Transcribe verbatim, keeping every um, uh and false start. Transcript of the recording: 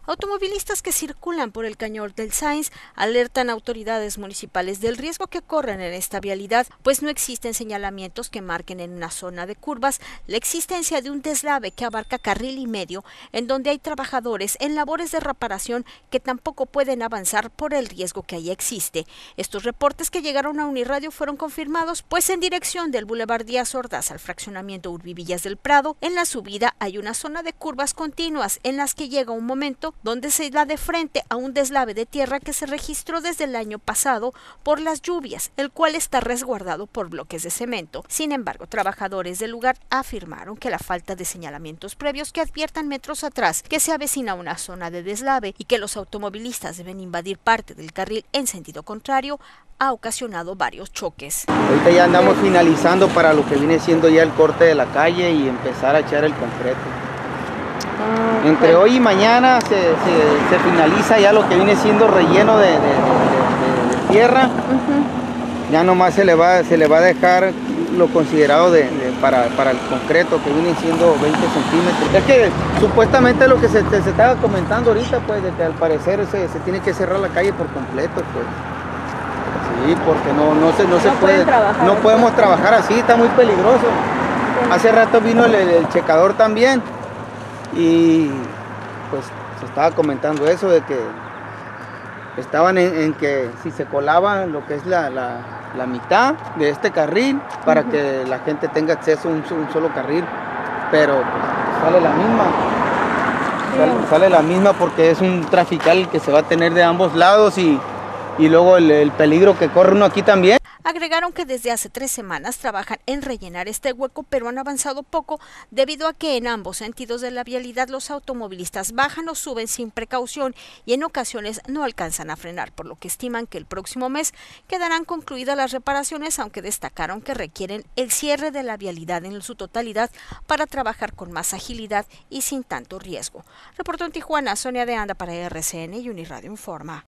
Automovilistas que circulan por el Cañón del Sáenz alertan a autoridades municipales del riesgo que corren en esta vialidad, pues no existen señalamientos que marquen en una zona de curvas la existencia de un deslave que abarca carril y medio, en donde hay trabajadores en labores de reparación que tampoco pueden avanzar por el riesgo que ahí existe. Estos reportes que llegaron a Uniradio fueron confirmados, pues en dirección del Boulevard Díaz Ordaz al fraccionamiento Urbivillas del Prado, en la subida hay una zona de curvas continuas en las que llega un momento donde se da de frente a un deslave de tierra que se registró desde el año pasado por las lluvias, el cual está resguardado por bloques de cemento. Sin embargo, trabajadores del lugar afirmaron que la falta de señalamientos previos que adviertan metros atrás que se avecina una zona de deslave y que los automovilistas deben invadir parte del carril en sentido contrario ha ocasionado varios choques. Ahorita ya andamos finalizando para lo que viene siendo ya el corte de la calle y empezar a echar el concreto. Okay. Entre hoy y mañana se, se, se finaliza ya lo que viene siendo relleno de, de, de, de, de tierra. Uh-huh. Ya nomás se le, va, se le va a dejar lo considerado de, de, para, para el concreto, que viene siendo veinte centímetros. Es que supuestamente lo que se, se, se estaba comentando ahorita, pues, de que al parecer se, se tiene que cerrar la calle por completo, pues. Sí, porque no, no se, no se no puede, no podemos trabajar así, está muy peligroso. Sí. Hace rato vino el, el checador también. Y pues se estaba comentando eso de que estaban en, en que si se colaba lo que es la, la, la mitad de este carril para uh-huh. que la gente tenga acceso a un, un solo carril, pero pues, sale la misma, sí. sale, sale la misma porque es un trafical que se va a tener de ambos lados y, y luego el, el peligro que corre uno aquí también. Agregaron que desde hace tres semanas trabajan en rellenar este hueco, pero han avanzado poco debido a que en ambos sentidos de la vialidad los automovilistas bajan o suben sin precaución y en ocasiones no alcanzan a frenar, por lo que estiman que el próximo mes quedarán concluidas las reparaciones, aunque destacaron que requieren el cierre de la vialidad en su totalidad para trabajar con más agilidad y sin tanto riesgo. Reportó en Tijuana, Sonia de Anda para R C N y Uniradio Informa.